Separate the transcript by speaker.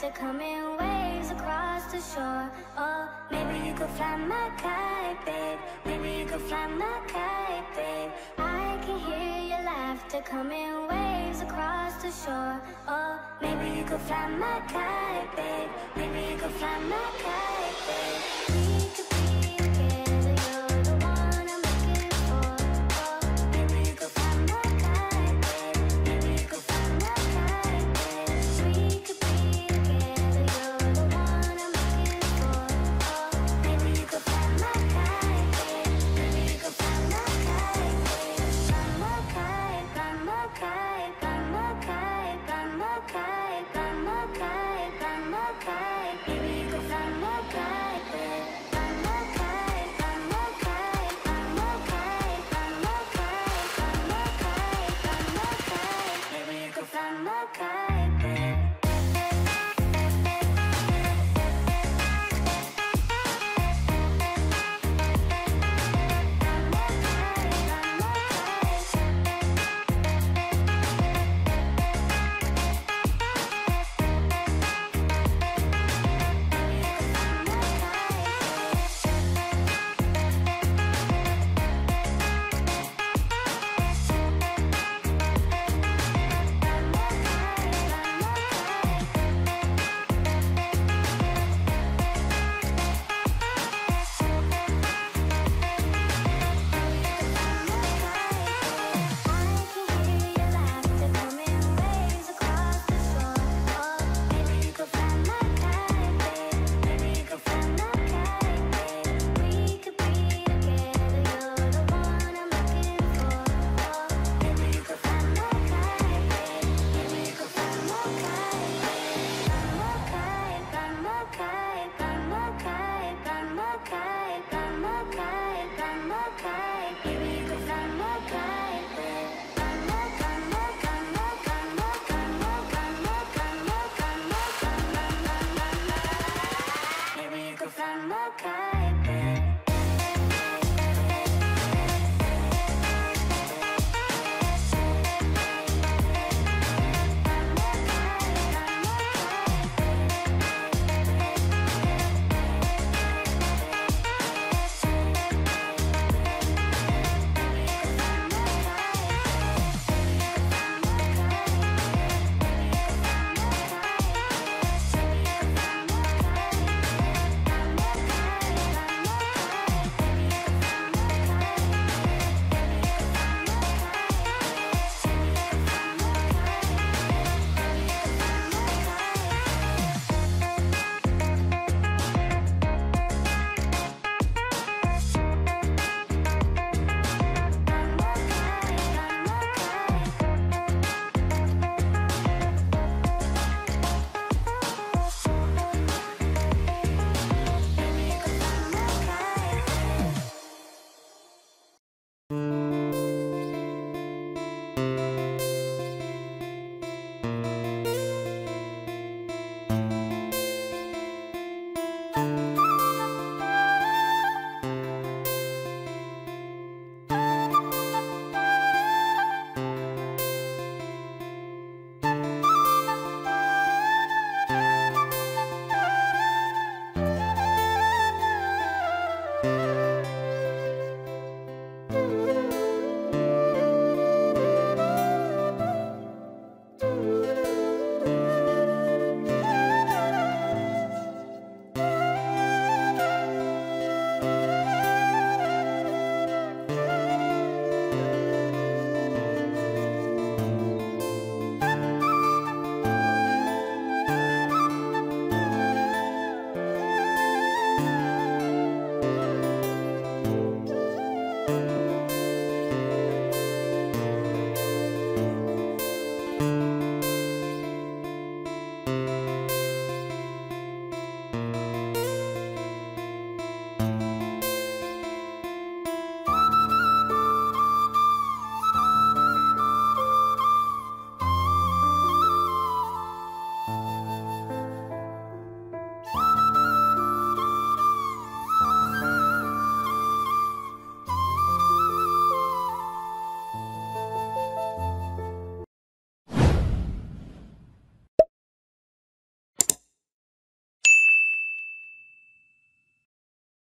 Speaker 1: laughter coming waves across the shore. Oh, maybe you could fly my kite, babe. Maybe you could fly my kite, babe. I can hear your laughter coming waves across the shore. Oh, maybe you could fly my kite, babe. Maybe you could fly my kite, babe. We could be together, you're the one I'm looking for. Oh, maybe you could fly my kite, babe. Maybe you could fly my kite, babe. We could be together, you're the one I'm looking for. Oh, maybe you could fly my kite, babe. Maybe you could fly my kite, babe. Fly my kite, fly my kite, fly my kite, fly my kite, fly my kite, fly my kite. Maybe you could fly my kite, babe. Fly my kite, fly my kite, fly my kite, fly my kite, fly my kite, fly my kite. Maybe you could fly my kite.